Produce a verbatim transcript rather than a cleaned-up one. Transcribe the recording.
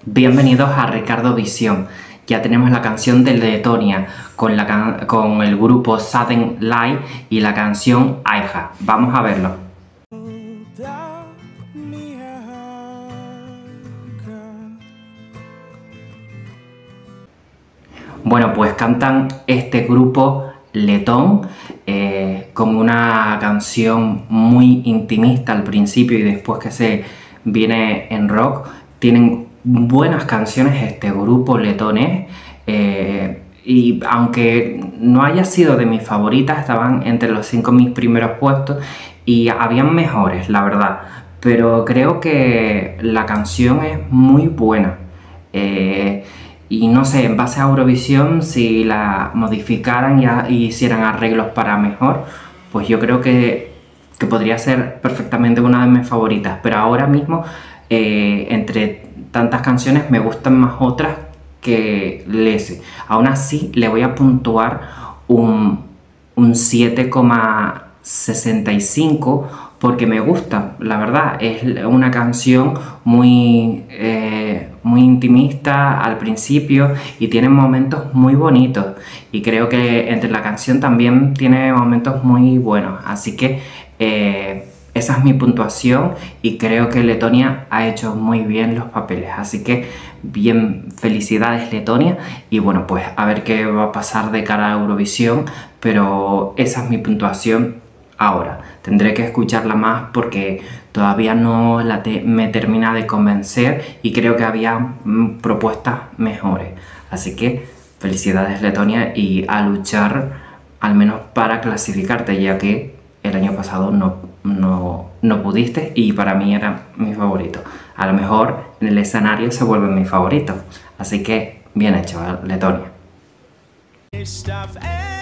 Bienvenidos a Ricardo Visión. Ya tenemos la canción de Letonia con, la can con el grupo Sudden Light y la canción Aija. Vamos a verlo. Bueno, pues cantan este grupo letón eh, con una canción muy intimista al principio y después que se viene en rock. Tienen buenas canciones este grupo letonés eh, y aunque no haya sido de mis favoritas, estaban entre los cinco mis primeros puestos y habían mejores, la verdad, pero creo que la canción es muy buena. Eh, Y no sé, en base a Eurovisión, si la modificaran y hicieran arreglos para mejor, pues yo creo que, que podría ser perfectamente una de mis favoritas. Pero ahora mismo, eh, entre tantas canciones, me gustan más otras que Lese. Aún así, le voy a puntuar un, un siete coma sesenta y cinco porque me gusta, la verdad. Es una canción muy... Eh, muy intimista al principio y tiene momentos muy bonitos y creo que entre la canción también tiene momentos muy buenos, así que eh, esa es mi puntuación y creo que Letonia ha hecho muy bien los papeles, así que bien, felicidades Letonia. Y bueno, pues a ver qué va a pasar de cara a Eurovisión, pero esa es mi puntuación. Ahora, tendré que escucharla más porque todavía no la te me termina de convencer y creo que había mm, propuestas mejores. Así que felicidades Letonia y a luchar al menos para clasificarte, ya que el año pasado no, no, no pudiste y para mí era mi favorito. A lo mejor en el escenario se vuelve mi favorito. Así que bien hecho, Letonia.